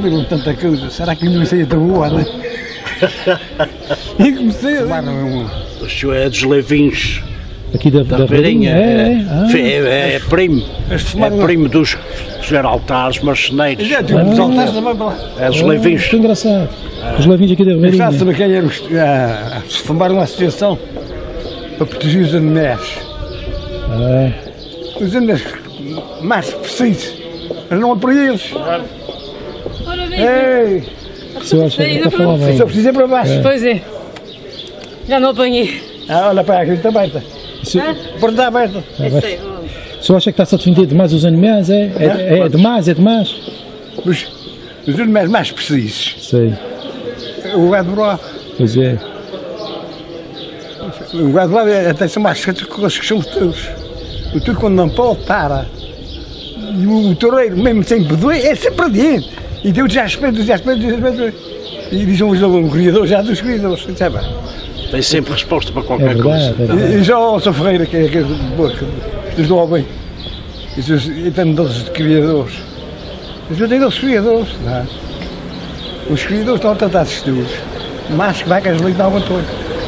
viram tanta coisa, será que não sei tão boa, né? E comecei a O senhor é dos Levinhos. Aqui da Beirinha. É. É primo. É primo dos altares, marceneiros. Já tive os altares também para lá. É dos Levinhos. Que engraçado. Os Levinhos aqui da Já Beirinha. sabe quem eram se formaram uma associação para proteger os animais. Os animais mais precisos, mas não é para eles. Ora bem, Ei, Se eu acho que está a falar bem. só precisa ir para baixo. pois é. Já não apanhei. Olha para aqui, está aberta. Se A porta está aberta. se eu acho que está-se a defender demais os animais, é demais, é demais. Os animais mais precisos. Sei, O gado bravo. pois é. O gado bravo até são mais chatos que os que são os touros. O touro quando não pode, para. E o toureiro, mesmo sem poder, é sempre adiante. E Deus já espera. E diz um criador já dos criadores, sabe? Tem sempre resposta para É qualquer coisa. verdade. E já o São Ferreira, que dos jovens, e tem 12 criadores. Mas eu tenho 12 criadores, não é? Os criadores estão a tratar de estudos, mas que vacas leite não aguentou.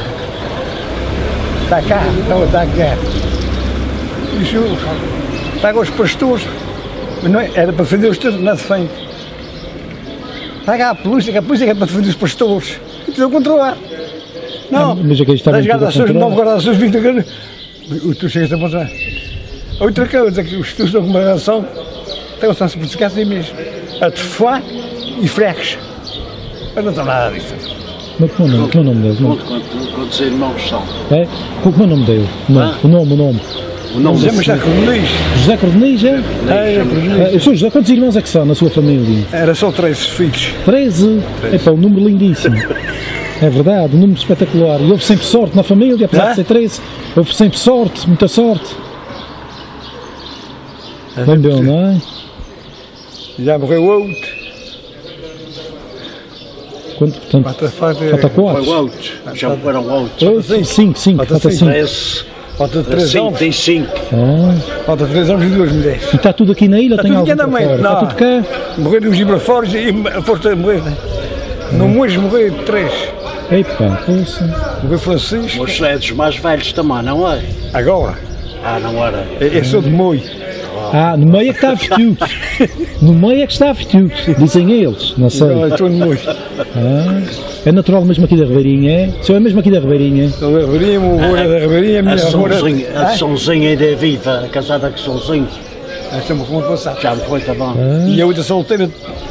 Está cá, está cá. Isso paga os pastores, mas não é, era para defender os touros, não defende. Paga a polícia, que a polícia é para defender os pastores. E tudo ao contrário. Não, Mas aqui está das muito guarda-ações, controlado. não guarda-ações 20 anos. Tu chegas a mostrar. Outra coisa que os touros dão com uma relação, tem uma simplificação assim mesmo. A tefá e freques. Mas não estão nada disso. Mas como é o nome dele? Quantos irmãos são? É? Como é o nome dele? O nome. O nome Chama já Cornelis. José Cordelis, é? É, Cornelis. Eu sou José, quantos irmãos é que são na sua família? Era só 13 filhos. 13. É um número lindíssimo. É verdade, um número espetacular. E houve sempre sorte na família, apesar de ser 13. Houve sempre sorte, muita sorte. Bem bom, não é? Já morreu outro. Quanto, portanto, falta Foi 4. outros. Já foram outros. 5, falta 5. 13. Falta 3 anos. Tem 5. Falta 3 anos e 2 mulheres. E está tudo aqui na ilha? Está Tem tudo algo aqui na para mãe, fora? não. Está tudo cá? Morreram os Gibrafores e a força de morrer. No Mois morreram 3. Epa, poxa. Morreu Francisco. Mas é dos mais velhos também, não é? Agora. Ah, não era. Eu sou de Moi. No meio é que está a Vitiux. No meio é que está a Vitiux, dizem eles, não sei. Eu sou de Moi. É natural mesmo aqui da Ribeirinha, é? O senhor é mesmo aqui da Ribeirinha? Sou da Ribeirinha, o avô era da Ribeirinha, a minha avó era... A Sonzinha ainda é viva, casada com Sonzinho. Esta me conta passado. Já me foi também. E a outra solteira...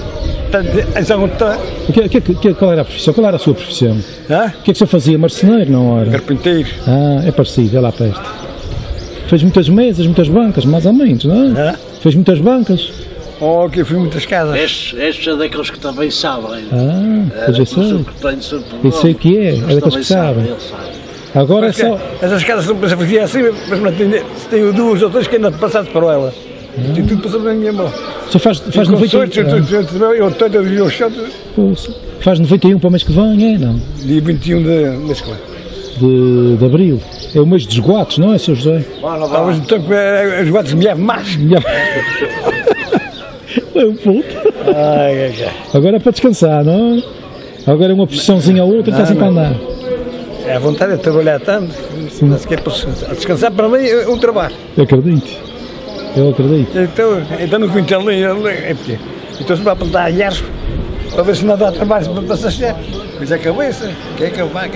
Qual era a profissão? Qual era a sua profissão? Hã? O que é que o senhor fazia? Marceneiro, não era? Carpinteiro. É parecido, é lá perto. Fez muitas mesas, muitas bancas, mais ou menos, não é? Hã? Fez muitas bancas. Oh, que eu fui muitas casas. Estes é daqueles que também sabem. Pois eu sei. Eu sei o que é daqueles que sabem. Agora é só... Essas casas não pensam fazer assim, mas não tem, se tenho 2 ou 3 que ainda passados para ela. Tem tudo passado na minha mão. Só faz 91 para o mês que vem, é? Não? Dia 21 de mês que vem. De abril. É o mês dos esgoatos, não é, Sr. José? Mas então os gatos me levam mais. É um puto. Agora é para descansar, não é? Agora é uma posiçãozinha ou outra e está sempre a andar. É a vontade de trabalhar tanto, não se quer para descansar. Descansar para mim é um trabalho. Eu acredito. Então no quintal é porque então se vai plantar alhares para ver se não dá trabalho para se achar. Mas é a cabeça, quer que eu vá.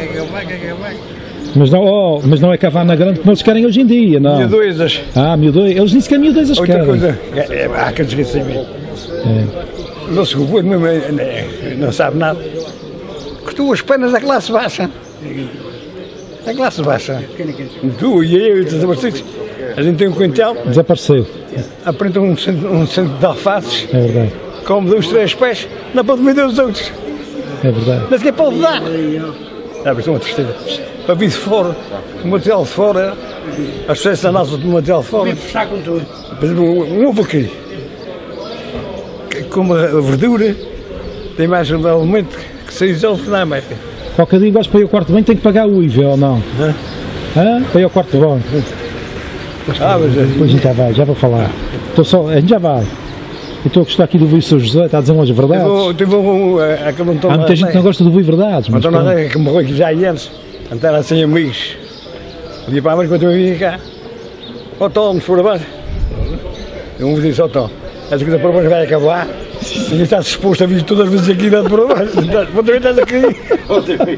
Mas não é cavar na grande como eles querem hoje em dia, não? Miudezas. Miudezas. Eles dizem que é miudezas que Outra querem. coisa, há que desreceber. O nosso governo não sabe nada. Cortou as penas da classe baixa. A classe baixa. Tu e eu, a gente tem um quintal. Desapareceu. Aprende um centro de alfaces. É verdade. Come 2, 3 pés, não pode vender os outros. É verdade. Mas que pode dar? Mas é uma tristeza. Para vir de fora, o material de fora, as pessoas andam do material de fora. Por exemplo, um ovo aqui, com uma verdura, tem mais um alimento que 6 euros que não é mais. Qualquer dia vais para ir ao quarto de banho, tem que pagar o IVA ou não? Para ir ao quarto de banho. Mas depois a gente já vai falar. A gente já vai. estou a gostar aqui do ouvir o Sr. José, está a dizer umas verdades. Há muita gente que não gosta de ouvir verdades. Mas então não é que morreu aqui já antes. Então era sem amigos. Um dia para a mãe quando eu vim cá. Ó Tom, se for abaixo. Eu me disse, ó Tom, essa coisa para baixo vai acabar. Ninguém está disposto a vir todas as vezes aqui dentro para baixo. Outra vez estás aqui.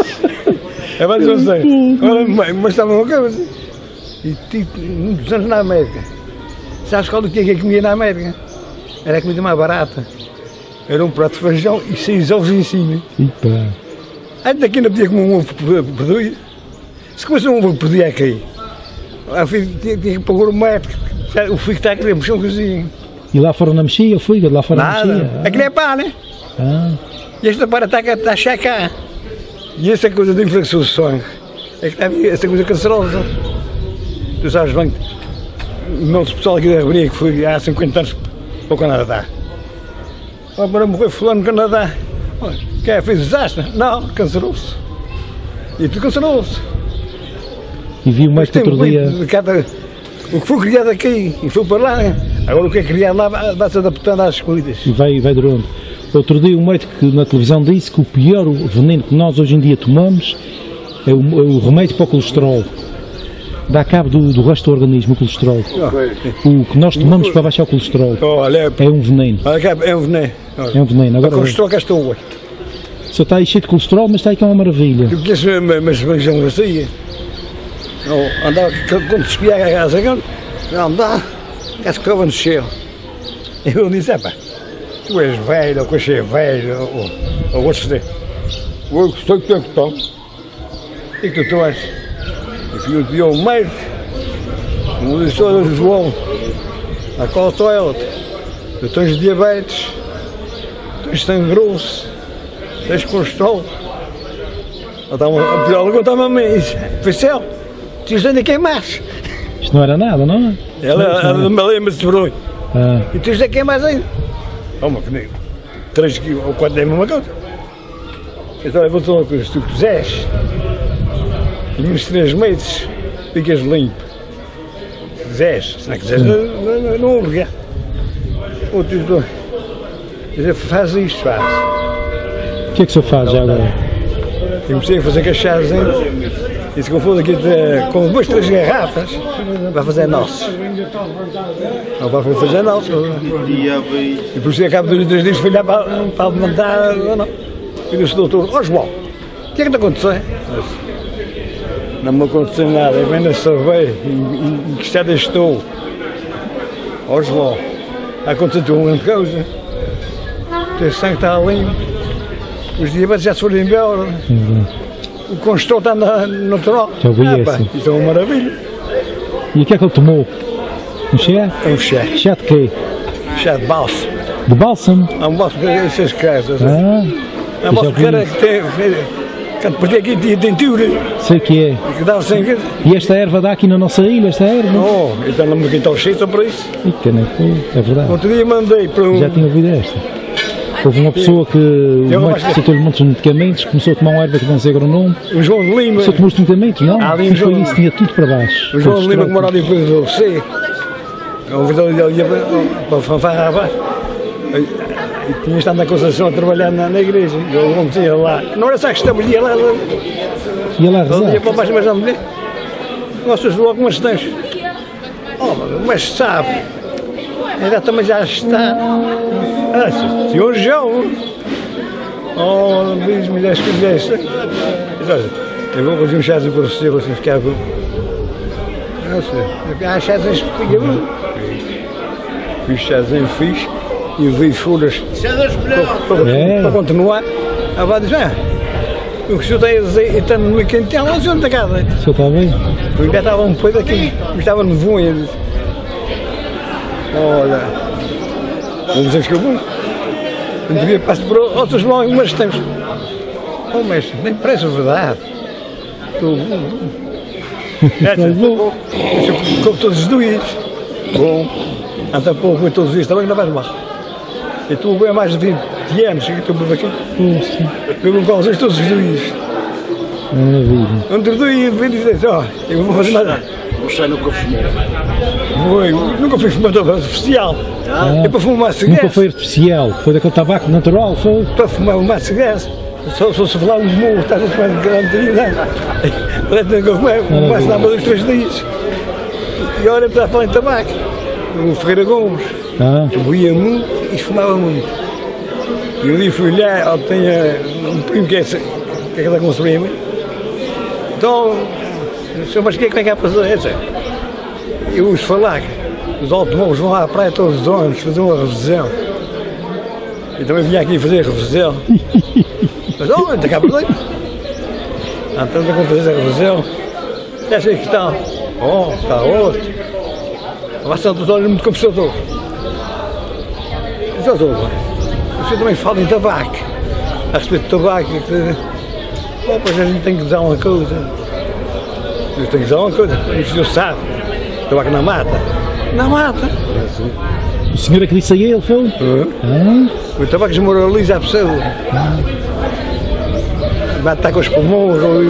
É mais não sei. Mas estava uma coisa. E tipo, muitos anos na América. Sabes qual do que é que comia na América? Era a comida mais barata. Era um prato de feijão e 6 ovos em cima. Ainda aqui não podia comer um ovo por dia. Se comesse um ovo por dia aqui, tinha que pagar o médico. O fígado está a querer mexer um cozinho. E lá fora não mexia o fígado? Lá fora nada. Não mexia? Aquilo é pá, né? E esta para está a checar. E essa coisa de infecção do sangue. É que está essa coisa cancerosa. Tu sabes bem, o nosso pessoal aqui da Ribeira, que foi há 50 anos para o Canadá. Agora morreu fulano no Canadá. Quem fez desastre? Não, cancerou-se. E tu cancerou-se. E vi o médico outro dia. O que foi criado aqui e foi para lá. Agora o que é criado lá vai-se adaptando às coisas. E vai durando. Outro dia o médico na televisão disse que o pior veneno que nós hoje em dia tomamos é o remédio para o colesterol. Dá cabo do resto do organismo, o colesterol. O que nós tomamos para baixar o colesterol é um veneno. É um veneno. É um veneno. Agora, o colesterol cá estou hoje. Só está aí cheio de colesterol, mas está aí que é uma maravilha. Tu conheces uma região assim? Andava, quando se espia a casa, não dá, que a escova no céu. Eu disse, pá, tu és velho, ou coisa é velho, ou você. Eu estou que estou. E que tu és? E fui eu pediu o médico, me disse, olha João, a qual estou ela? Tu tens diabetes, tens sangue grosso, tens colesterol. A pergunta-me a mim, Marcelo, tu ainda queimaste? Isto não era nada, não é? Ela me lembra-se de vergonha. E tu ainda queimaste ainda? Meu filho, 3 ou 4 é a mesma coisa. Então eu vou dizer uma coisa, se tu quiseres, em uns 3 meses, ficas limpo. Se quiseres, se não quiseres, não obrigar. Outros dois, faz isto, faz. O que é que o senhor faz já agora? Comecei a fazer cachaças ainda. E se confunde aqui com 2, 3 garrafas, vai fazer nossos. Não vai fazer nossos. E por isso, a cabo de 2 ou 3 dias, fui lá para alimentar. E disse, doutor, ó João, o que é que te aconteceu? Não me aconteceu nada, eu venho a saber em que estado estou. Ó João, aconteceu uma grande coisa. O teu sangue está limpo, os diabetes já se foram embora. O colesterol está natural. Já ouvi isso. Isso é uma maravilha. E o que é que ele tomou? Um chá? É um chá. Chá de quê? Chá de bálsamo. De bálsamo? É um bálsamo que tem essas casas. É um bálsamo que tem. Quando perdi aqui tinha dentura. Sei que é. Que dava sangue. E esta erva dá aqui na nossa ilha, esta erva? Não, então não me quintal cheio só para isso. É verdade. Outro dia mandei para um. Já tinha ouvido esta. Houve uma pessoa que o médico receitou-lhe muitos medicamentos, começou a tomar uma erva que não sei agora o nome. O João de Lima. Começou a tomar os medicamentos, não? E foi isso, tinha tudo para baixo. O João de Lima que mora ali depois do C. Eu vi ali para a fanfarra abaixo. E tinha estado na Conceição a trabalhar na igreja. Eu não tinha lá. Não era só que estamos, ia lá. Ia lá rezar? Ia para baixo, mas não me lembro. Nós logo umas tens. Mas sabe. Ainda também já está. Senhor João. Diz-me 10 que 10. Eu vou fazer um chazinho para o senhor, assim ficar bom. Há chazinhos que fica bom. Fiz chazinho, fiz. E vi folhas para continuar. A avó diz, o que o senhor está a dizer, está no meio quente, o senhor não está cá. O senhor está bem? Eu já estava um pouco aqui, estava no voinho. Olha, vamos dizer que eu vou. Um dia passo por outros logo, mas temos. Mas nem parece verdade. Estou bom. Como todos os dias. Bom. Até pouco, todos os dias também não vais mal. Eu estou bem há mais de 20 anos, estou bem aqui. Bebo um calções todos os dias. Maravilha. Outro dia, eu vim dizer, eu vou fazer Você nunca fumou? Foi, nunca fui fumador oficial. É para fumar cigarro. Nunca foi artificial, foi daquele tabaco natural, foi? Para fumar cigarro. Só se falar uns morros, estás a fumar de garantia. Nunca fumei, dava 2, 3 dias. E olha para falar em tabaco. O Ferreira Gomes. Bebia muito e fumava muito. E um dia fui lá, tinha um primo que é da construída. Então, mas como é que é para fazer essa? Eu ouço falar que os automóveis vão lá à praia todos os anos fazer uma revisão. Eu também vinha aqui fazer a revisão. Mas olha, está cá por dentro. Então, está a fazer a revisão. Já sei que está. Oh, está outro. Bastante os olhos muito conversador. Então, você também fala em tabaco. A respeito de tabaco. Pois a gente tem que usar uma coisa. Eu tenho que usar uma coisa. O senhor sabe. Tabaco não mata. Não mata. O senhor é que disse a ele, foi? O tabaco desmoraliza a pessoa. Vai estar com os pulmões ou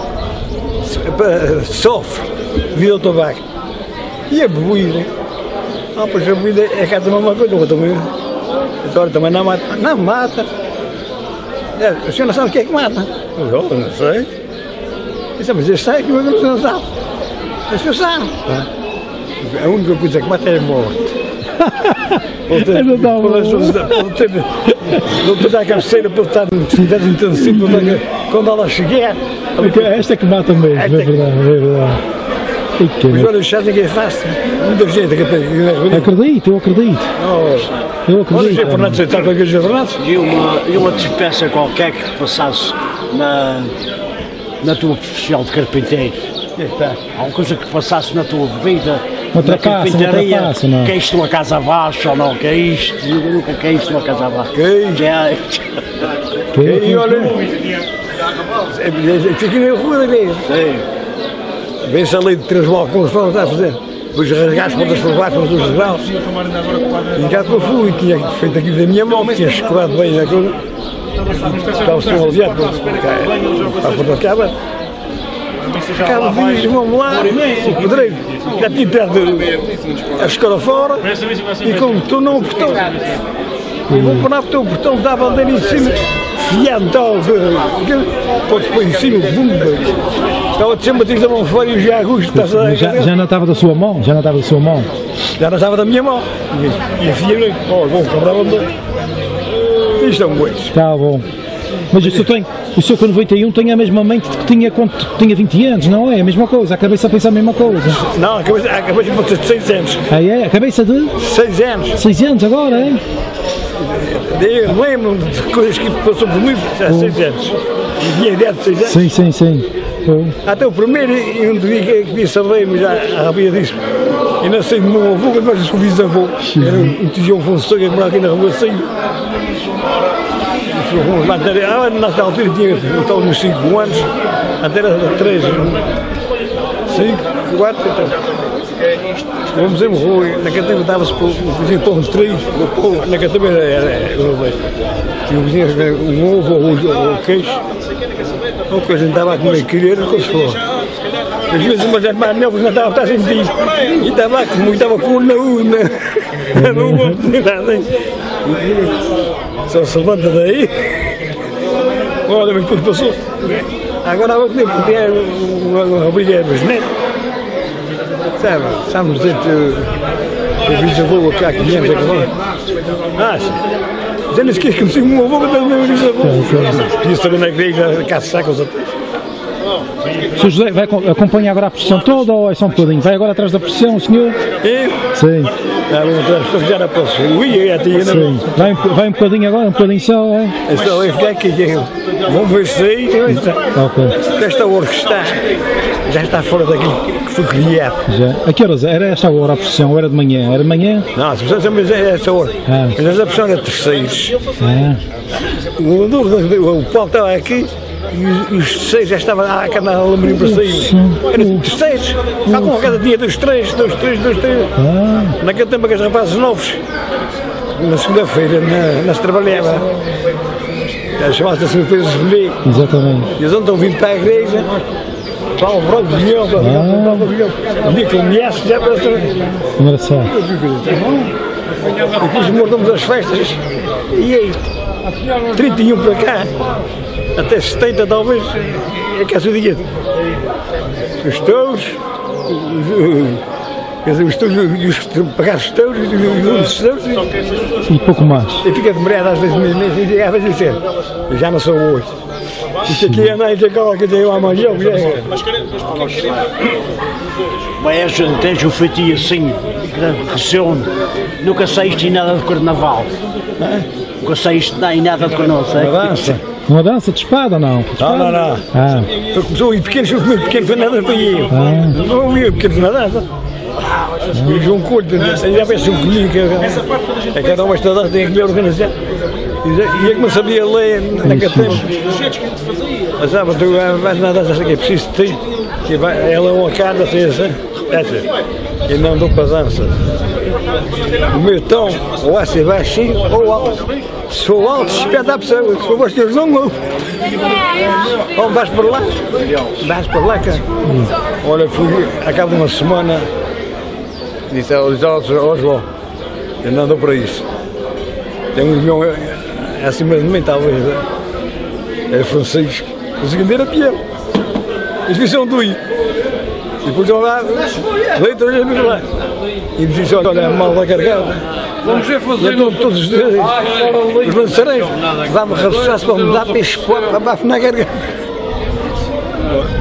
sofre devido ao tabaco. E a bebida? Pois a bebida é que é também uma coisa, também. Agora também não mata. Não mata. O senhor não sabe o que é que mata? Eu não sei. Mas eu sei que o senhor não sabe. O senhor sabe. A única coisa que mata é a morte. Vou pedir a cabeceira para estar no atividade intensiva quando ela chegar. Esta é que mata mesmo, é verdade. Mas olha, o chá ninguém faz. Muita gente que tem. Acredito, eu acredito. Eu acredito. Olha, Fernando, você está com aqueles Fernandes? E uma despeça qualquer que passasse na tua profissão de carpinteiro? Há uma coisa que passasse na tua vida. Outra passa, não? Que é isto uma casa abaixo ou não? Que é isto? Nunca que é isto uma casa abaixo? E olha, fica na rua da vez. Vê-se ali de 3 balcões para está a fazer. Os rasgados pontas por baixo, dos degraus. E já que eu fui, tinha feito aquilo da minha mão, tinha escorado bem na coisa. Estava o senhor aliado para a porta de cava. Cada vez vamos lá, o pedreiro já tinha tirado a escola fora e como tu não apertou. Eu vou pôr o portão, dava a bandeira em cima, fiado tal, pode pôr em cima, bumba. Estava de sempre a tirar a mão fora e o Jagusto está já não estava da sua mão? Já não estava da sua mão? Já não estava da minha mão. E a filha, bom, comprava isto é um moço. Está bom. Mas o senhor com 91 tem a mesma mente que tinha quando tinha 20 anos, não é? A mesma coisa, a cabeça pensa a mesma coisa. Não, a cabeça pode ser de 6 anos. Ah é? A cabeça de? 6 anos. 6 anos agora, é? Eu lembro de coisas que passou por mim há 6 anos. E tinha ideia de 6 anos. Sim. Até o primeiro, eu não devia que queria saber, mas já sabia disso. Eu não sei do meu avô, mas o bisavô. Era um tijão Fonseca que morava aqui na rua assim. Fomos lá, nessa altura tinha, eu estava nos 5 anos, até era 3, 5, 4, vamos em rua, naquele tempo dava-se para o pão de trigo, naquele tempo era e o vizinho um ovo ou queijo, ou que a gente estava a comer querer, o que se for. Às vezes umas mais novas não estava a sentir, e estava como estava com o na urna, não vou dizer nada. Só se levanta daí. Olha, mas depois passou. Agora há pouco tempo tinha uma rapariga dos netos. Sabe dizer que o bisavô que há 500 agora. Já não esqueci que me sigo um avô, mas também o bisavô. Podia saber na igreja, caça sacos até. O Sr. José vai acompanhar agora a procissão toda ou é só um bocadinho? Vai agora atrás da procissão, o senhor? Eu? Sim. Já não posso. Sim. Vai um bocadinho agora, um bocadinho só, é? É só eu ficar aqui. Vamos ver se aí. Ok. Esta hora que está, já está fora daquilo que foi criado. Já. A que horas? Era esta hora a procissão ou era de manhã? Era de manhã? Não, a procissão é esta hora. Mas a procissão era terceiros. O Paulo estava aqui. E os terceiros já estavam a cantar a lambrinho para sair. Eram terceiros. Há como a casa tinha 2, 3. Naquele tempo que os rapazes novos, na segunda-feira, não se trabalhava. Chamava-se a segunda-feira de Esbolê. Exatamente. E eles estão vindo para a igreja Paulo Branco de Leão, o dia que ele me conhece, já para Engraçado. depois montamos as festas e aí, 31 para cá, até 70 talvez, é que é o seguinte, os touros, quer dizer, os touros, os pagar os touros, os touros, E pouco mais. e fica demorado às vezes mesmo, e às vezes dizer, já não sou hoje. Isto aqui é na escola que eu amanhã, Mas tens um feitio assim, que resume. Nunca saíste em nada de carnaval. Nunca saíste em nada de carnaval. dança. Uma dança de espada ou não? Não. Ah, Eu comecei em pequenos, o primeiro pequeno foi nada para eu. Não ia pequenos na dança. E o João Couto, já pensa um comigo que é cada uma esta dança tem que me organizar. E é que não sabia ler naquele tempo. Mas sabe, tu vais na dança que é preciso de ti. Ela é uma cara, essa. E não dou para dança. O meu tom, ou é se baixinho ou alto. Se for alto, espeta a pessoa. Se for baixinho, não ouve. Ou vais para lá. Vais para lá, cara. Olha, fui a cabo de uma semana. Disse aos altos, ó João, eu não dou para isso. Tem um milhão acima de mim, talvez. É Francisco. O segundo era Pierre. Eles fizeram do I. E depois eu lá, leite, hoje é lá. E me disse, olha, a mala carregada. Vamos ver fazer. Eu todos os dias, os lançareiros, dava-me rabuçaço para me dar peixe para afinar a garganta.